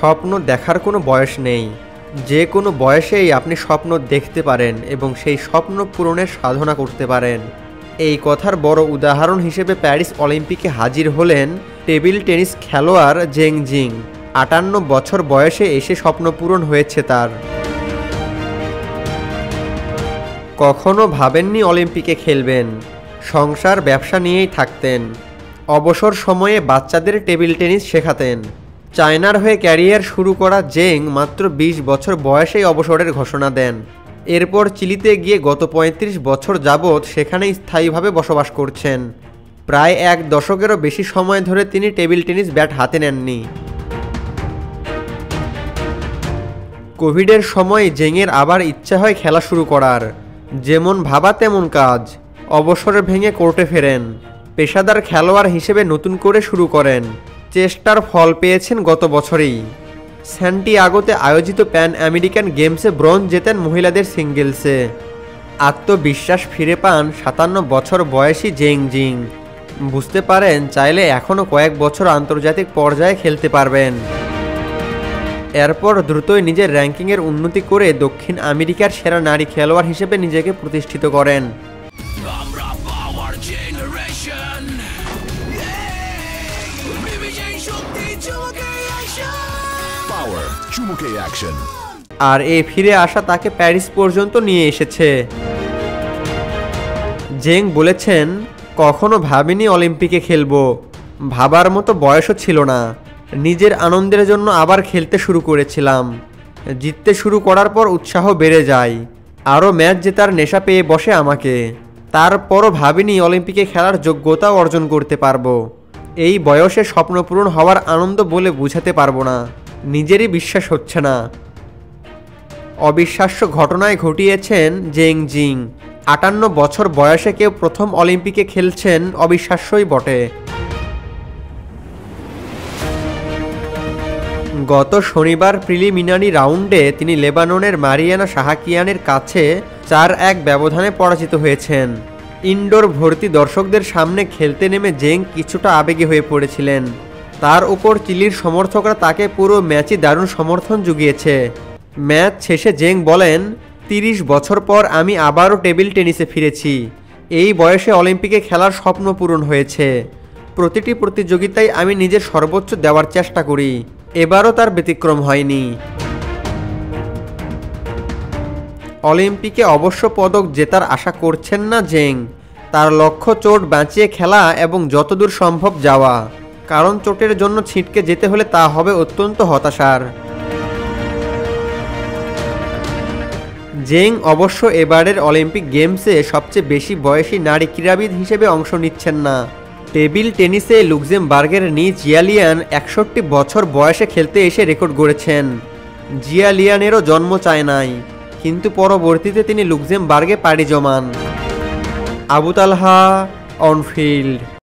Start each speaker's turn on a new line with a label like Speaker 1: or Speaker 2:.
Speaker 1: স্বপ্ন দেখার কোনো বয়স নেই। যে কোনো বয়সেই আপনি স্বপ্ন দেখতে পারেন এবং সেই স্বপ্ন পূরণের সাধনা করতে পারেন। এই কথার বড় উদাহরণ হিসেবে প্যারিস অলিম্পিকে হাজির হলেন টেবিল টেনিস খেলোয়াড় জেং জিং। 58 বছর বয়সে এসে স্বপ্ন পূরণ হয়েছে তার। কখনো ভাবেননি অলিম্পিকে খেলবেন, সংসার ব্যবসা নিয়েই থাকতেন। অবসর সময়ে বাচ্চাদের টেবিল টেনিস শেখাতেন। চায়নার হয়ে ক্যারিয়ার শুরু করা জেং মাত্র 20 বছর বয়সেই অবসরের ঘোষণা দেন। এরপর চিলিতে গিয়ে গত 35 বছর যাবৎ সেখানে স্থায়ীভাবে বসবাস করছেন। প্রায় 1 দশকেরও বেশি সময় ধরে তিনি টেবিল টেনিস ব্যাট হাতে নেননি। কোভিডের সময় জেংয়ের আবার ইচ্ছা হয় খেলা শুরু করার। যেমন ভাবা তেমন কাজ, অবসরে ভেঙে কোর্টে ফেরেন। পেশাদার খেলোয়াড় হিসেবে নতুন করে শুরু করেন। চেষ্টার ফল পেয়েছেন গত বছরেই। স্যান্টিয়াগোতে আয়োজিত প্যান আমেরিকান গেমসে ব্রোঞ্জ জেতেন মহিলাদের সিঙ্গেলসে। আত্মবিশ্বাস ফিরে পান 57 বছর বয়সী জেং জিং। বুঝতে পারেন চাইলে এখনও কয়েক বছর আন্তর্জাতিক পর্যায়ে খেলতে পারবেন। এরপর দ্রুতই নিজের র্যাঙ্কিংয়ের উন্নতি করে দক্ষিণ আমেরিকার সেরা নারী খেলোয়াড় হিসেবে নিজেকে প্রতিষ্ঠিত করেন। আর এই ফিরে আসা তাকে প্যারিস পর্যন্ত নিয়ে এসেছে। জেং বলেছেন, কখনো ভাবিনি অলিম্পিকে খেলবো, ভাবার মতো বয়সও ছিল না। নিজের আনন্দের জন্য আবার খেলতে শুরু করেছিলাম। জিততে শুরু করার পর উৎসাহ বেড়ে যায়, আরও ম্যাচ জেতার নেশা পেয়ে বসে আমাকে। তারপরও ভাবিনি অলিম্পিকে খেলার যোগ্যতাও অর্জন করতে পারবো। এই বয়সে স্বপ্ন পূরণ হওয়ার আনন্দ বলে বোঝাতে পারবো না, নিজেরই বিশ্বাস হচ্ছে না। অবিশ্বাস্য ঘটনায় ঘটিয়েছেন জেং জিং। 58 বছর বয়সে কেউ প্রথম অলিম্পিকে খেলছেন, অবিশ্বাস্যই বটে। গত শনিবার প্রিলিমিনারি রাউন্ডে তিনি লেবাননের মারিয়ানা শাহাকিয়ানের কাছে 4-1 ব্যবধানে পরাজিত হয়েছেন। ইনডোর ভর্তি দর্শকদের সামনে খেলতে নেমে জেং কিছুটা আবেগী হয়ে পড়েছিলেন। তার উপর চিলির সমর্থকরা তাকে পুরো ম্যাচই দারুণ সমর্থন জুগিয়েছে। ম্যাচ শেষে জেং বলেন, 30 বছর পর আমি আবারও টেবিল টেনিসে ফিরেছি। এই বয়সে অলিম্পিকে খেলার স্বপ্ন পূরণ হয়েছে। প্রতিটি প্রতিযোগিতায় আমি নিজের সর্বোচ্চ দেওয়ার চেষ্টা করি, এবারও তার ব্যতিক্রম হয়নি। অলিম্পিকে অবশ্য পদক জেতার আশা করছেন না জেং। তার লক্ষ্য চোট বাঁচিয়ে খেলা এবং যতদূর সম্ভব যাওয়া, কারণ চোটের জন্য ছিটকে যেতে হলে তা হবে অত্যন্ত হতাশার। জেং অবশ্য এবারের অলিম্পিক গেমসে সবচেয়ে বেশি বয়সী নারী ক্রীড়াবিদ হিসেবে অংশ নিচ্ছেন না। টেবিল টেনিসে লুক্সেমবার্গের নি জিয়ালিয়ান 61 বছর বয়সে খেলতে এসে রেকর্ড গড়েছেন। জিয়ালিয়ানেরও জন্ম চায়নায়, কিন্তু পরবর্তীতে তিনি লুক্সেমবার্গে পাড়ি জমান। Abu Talha, on field.